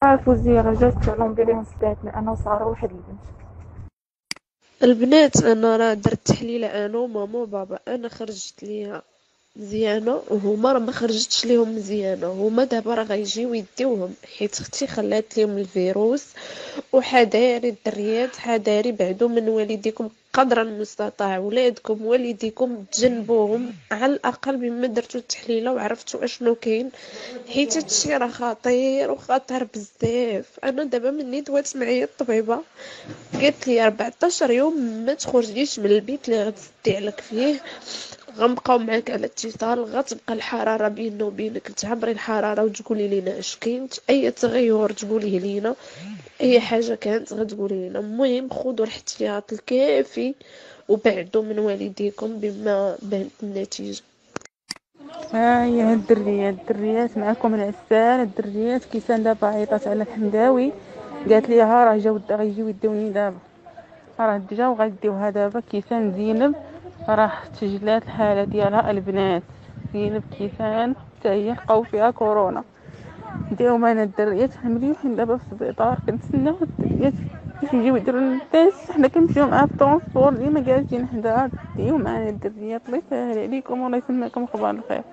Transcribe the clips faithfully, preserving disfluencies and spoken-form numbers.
فوزية راه جات لومبيلونس داتنا انا وساره واحد البنت. البنات انا راه درت تحليله انا وماما وبابا. انا خرجت ليها مزيانه وهما راه ما خرجتش ليهم مزيانه. هما دابا راه غيجيو يديوهم حيت اختي خلات ليهم الفيروس. وحذاري الدريات، حذاري بعدو من والديكم قدر المستطاع. ولادكم والديكم تجنبوهم على الاقل مما درتو التحليله وعرفتوا اشنو كاين، حيت هادشي راه خطير وخطر بزاف. انا دابا مني دوات معايا الطبيبه قالت لي أربعطاش يوم ما تخرجيش من البيت اللي غتسدي عليك فيه، غنبقاو معاك على اتصال، غتبقى الحراره بيننا وبينك تعبري الحراره وتقولي لينا اش كاين، اي تغير تقوليه لينا، اي حاجه كانت غتقولي لنا. المهم خذوا الاحتياط الكافي وبعدوا من والديكم بما بانت النتيجه. ها هي هاد الدريات الدريات معاكم العسال. الدريات كيسان دابا عيطات على الحمداوي، قالت لي ها راه جاو غيجيو يديوني دابا، راه جاو غيديوها دابا. كيسان زينب راه تسجلات الحاله ديالها البنات. زينب كيسان حتى هي لقاو فيها كورونا. ديو معنا الدريات مليوحين دابا في السبيطار، كنتسناو الدريات باش يجيو يديروا لنا التيست. حنا كنمشيو معاها في الطرونسبور ديما جالسين حداها. ديو معنا الدريات، الله يسهل عليكم والله يسمعكم اخبار الخير.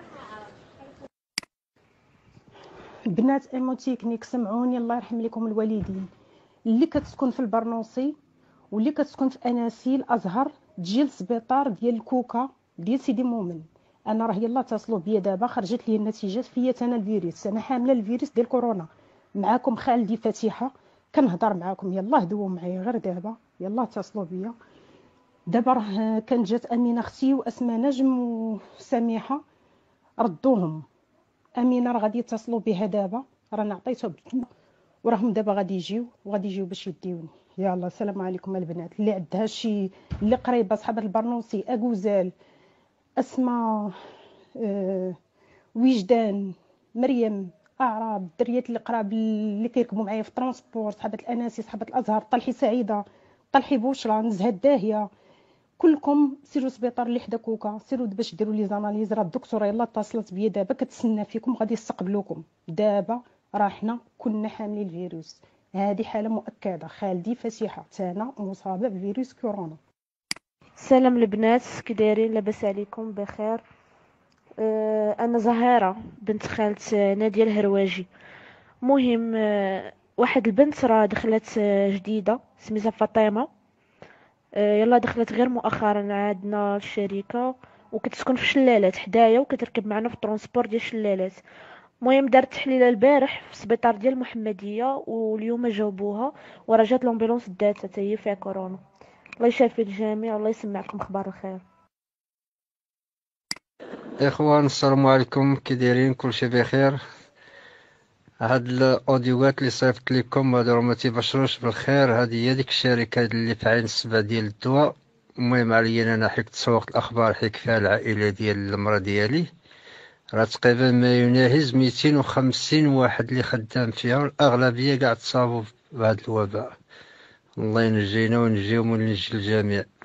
بنات ايموتيكنيك سمعوني، الله يرحم لكم الوالدين. اللي كتسكن في البرنوصي واللي كتسكن في اناسيل ازهر تجي للسبيطار ديال الكوكا ديال سيدي مومن. انا راه يلاه اتصلوا بيا دابا، خرجت لي النتيجات فيا انا الفيروس، انا حامله الفيروس ديال كورونا. معاكم خالتي فاتحه كنهضر معاكم، يلاه هدووا معايا غير دابا، يلاه اتصلوا بيا دابا. راه كانت جات امينه اختي واسماء نجم وسميحه ردوهم. امينه راه غادي يتصلوا بها دابا، رانا عطيتها بكنا وراهم دابا غادي يجيو وغادي يجيو باش يديوني. يلا السلام عليكم البنات. اللي عندها شي اللي قريبه صحاب البرنوسي اكوزال اسماء آه، وجدان مريم اعراب الدريات اللي قراب اللي كيركبوا معايا في الترونسبور، صحابه الاناسي صحابه الازهر، طلحي سعيده طلحي بوشرى نزهه الداهيه، كلكم سيروا السبيطار اللي حدا كوكا، سيروا باش ديروا لي زاناليز. راه الدكتوره يلاه اتصلت بيا دابا كتسنى فيكم غادي يستقبلوكم دابا. راه حنا كنا حاملين الفيروس، هذه حاله مؤكده. خالتي فسيحه تانا مصابه بفيروس كورونا. سلام البنات، كي دايرين؟ لاباس عليكم بخير؟ أه انا زهيره بنت خالت ناديه الهرواجي. مهم أه واحد البنت راه دخلت أه جديده سميتها فاطمه. أه يلا دخلت غير مؤخرا عندنا الشركه وكتسكن في شلالات حدايا وكتركب معنا في الترونسبور ديال شلالات. المهم دارت تحليله البارح في السبيطار ديال المحمديه واليوم جاوبوها وراه جات لومبيلونس داتها حتى هي فيها كورونا. الله يشافي الجميع والله يسمعكم اخبار الخير. اخوان السلام عليكم، كي دايرين؟ كلشي بخير؟ هاد الاوديوات اللي صيفط لكم هادو راه ما تيبشروش بالخير. هادي هي ديك الشركه اللي في عين السبع ديال الدواء. المهم عليا انا حيت تسوقت الاخبار حيت فيها العائله ديال المراه ديالي، راه تقريبا ما يناهز ميتين وخمسين واحد اللي خدام فيها، والاغلبيه كاع تصابوا بهذا الوباء. الله ينجينا وينجيهم وينجي الجميع.